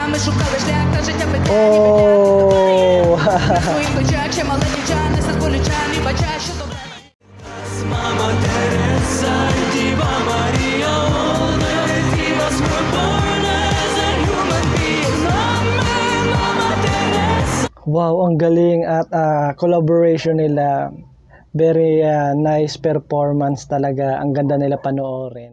Oh! Wow, ang galing at collaboration nila. Very nice performance talaga. Ang ganda nila panoorin.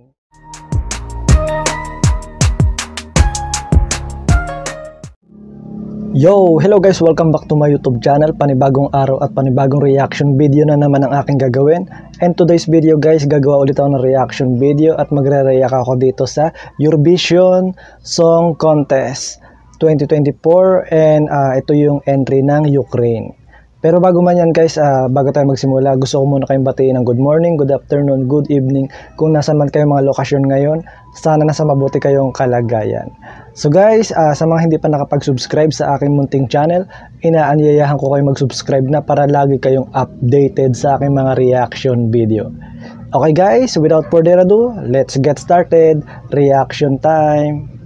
Yo! Hello guys! Welcome back to my YouTube channel. Panibagong araw at panibagong reaction video na naman ang aking gagawin. And today's video guys, gagawa ulit ako ng reaction video at magre-react ako dito sa Eurovision Song Contest 2024 and ito yung entry ng Ukraine. Pero bago man yan guys, bago tayo magsimula, gusto ko muna kayong batiin ng good morning, good afternoon, good evening. Kung nasa man kayo mga lokasyon ngayon, sana nasa mabuti kayong kalagayan. So guys, sa mga hindi pa nakapag-subscribe sa aking munting channel, inaanyayahan ko kayo mag-subscribe na para lagi kayong updated sa aking mga reaction video. Okay guys, without further ado, let's get started. Reaction time.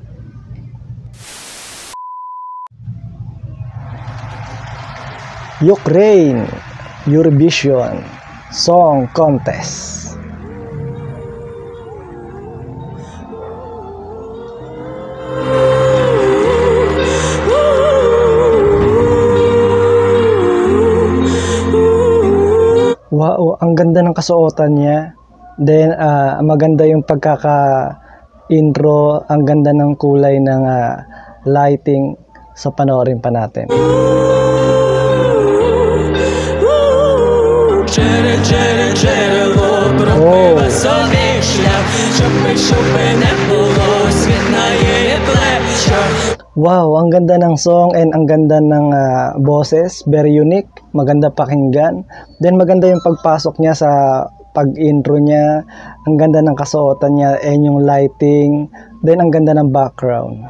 Ukraine Eurovision Song Contest. Wow, ang ganda ng kasuotan niya. Then maganda yung pagkaka-intro, ang ganda ng kulay ng lighting. So panoorin pa natin. Wow, ang ganda ng song and ang ganda ng boses, very unique, maganda pakinggan. Then maganda yung pagpasok niya sa pag-intro niya, ang ganda ng kasuotan niya and yung lighting, then ang ganda ng background.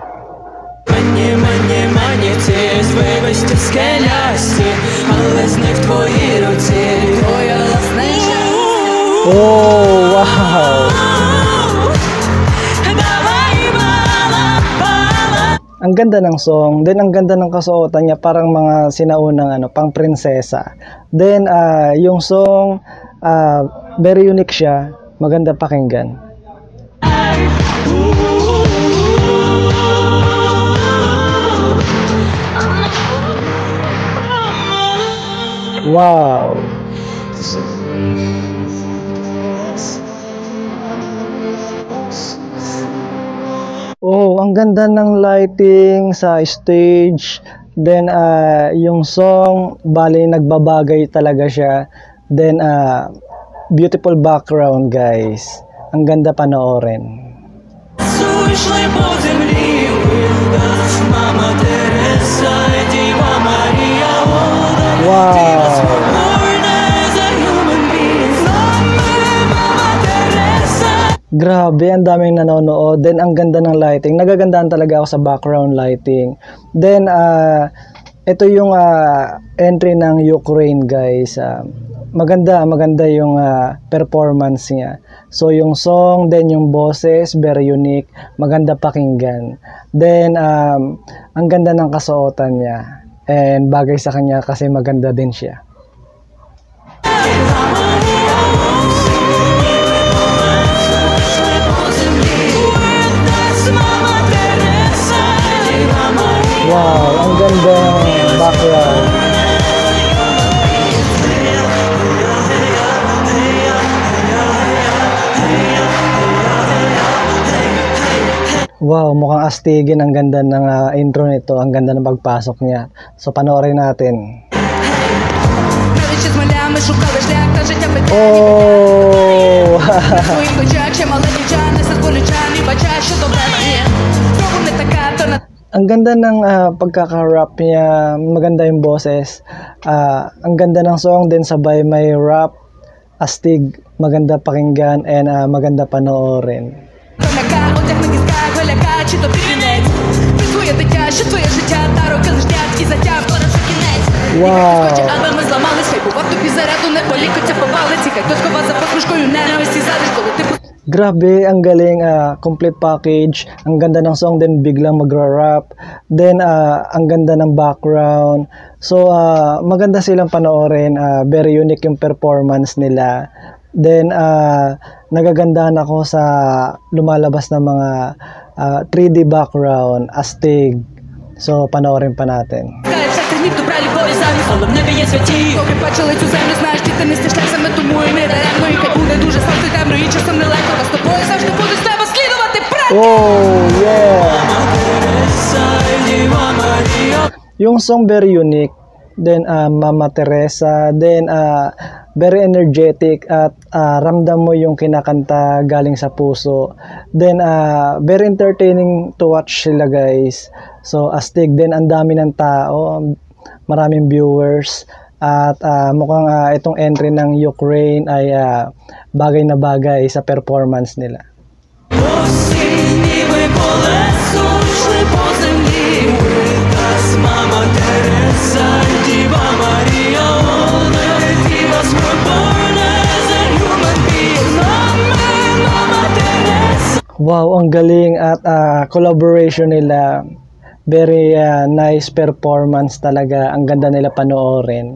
Oh, wow! Ang ganda ng song, then ang ganda ng kasuotan niya, parang mga sinaunang pang prinsesa. Then yung song, very unique siya, maganda pakinggan. Wow! Oh, ang ganda ng lighting sa stage. Then yung song, bali nagbabagay talaga siya. Then beautiful background guys. Ang ganda panoorin. Wow! Grabe, ang daming nanonood. Then ang ganda ng lighting. Nagagandaan talaga ako sa background lighting. Then ito yung entry ng Ukraine guys. Maganda yung performance niya. So yung song, then yung boses, very unique, maganda pakinggan. Then ang ganda ng kasuotan niya. And bagay sa kanya kasi maganda din siya. Wow, ang ganda ng background. Wow, mukhang astigin. Ang ganda ng intro nito, ang ganda ng pagpasok niya. So panoorin natin. Oh! Ang ganda ng pagkaka-rap niya, maganda yung boses. Ang ganda ng song din, sabay may rap, astig, maganda pakinggan and maganda panoorin. Wow! Grabe, ang galing, complete package. Ang ganda ng song, then biglang magra-rap. Then ang ganda ng background. So maganda silang panoorin, very unique yung performance nila. Then nagagandahan ako sa lumalabas na mga 3D background, astig. So panoorin pa natin. Oh, yeah. Yung song very unique. Then Mama Teresa, then very energetic at ramdam mo yung kinakanta galing sa puso. Then very entertaining to watch sila, guys. So astig din, ang dami ng tao, maraming viewers at mukhang itong entry ng Ukraine ay bagay na bagay sa performance nila. Wow, ang galing at collaboration nila. Very nice performance talaga. Ang ganda nila panoorin.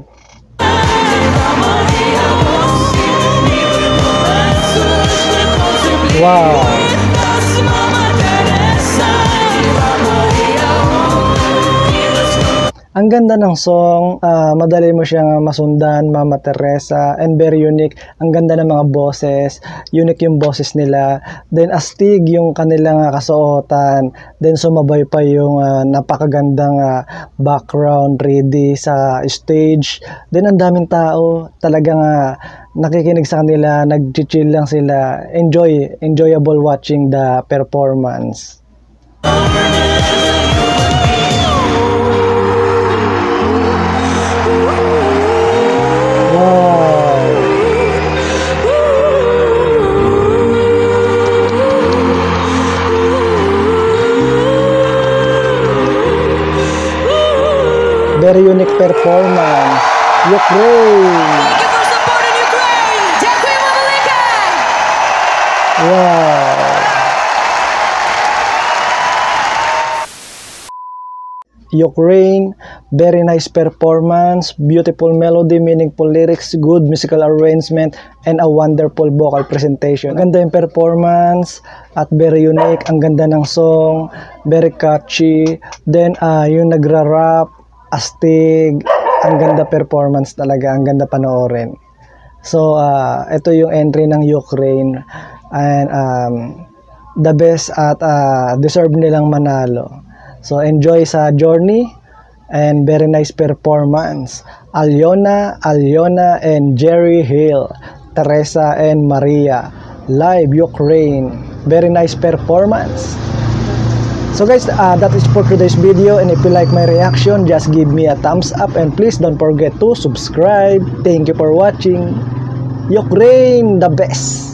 Wow. Ang ganda ng song, madali mo siyang masundan, Mama Teresa, and very unique. Ang ganda ng mga boses, unique yung boses nila. Then astig yung kanilang kasuotan. Then sumabay pa yung napakagandang background ready sa stage. Then ang daming tao, talagang nakikinig sa kanila, nag-chill lang sila. Enjoyable watching the performance. Very unique performance. Ukraine! Thank you for supporting Ukraine! Дякуємо велике! Wow! Ukraine, very nice performance, beautiful melody, meaningful lyrics, good musical arrangement, and a wonderful vocal presentation. Ganda yung performance at very unique. Ang ganda ng song, very catchy. Then yung nagra-rap, astig, ang ganda performance talaga, ang ganda panoorin. So ito yung entry ng Ukraine, and the best at deserve nilang manalo. So enjoy sa journey and very nice performance. Alyona, and Jerry Hill, Teresa and Maria, live Ukraine, very nice performance. So guys, that is for today's video, and if you like my reaction, just give me a thumbs up and please don't forget to subscribe. Thank you for watching. Ukraine, the best!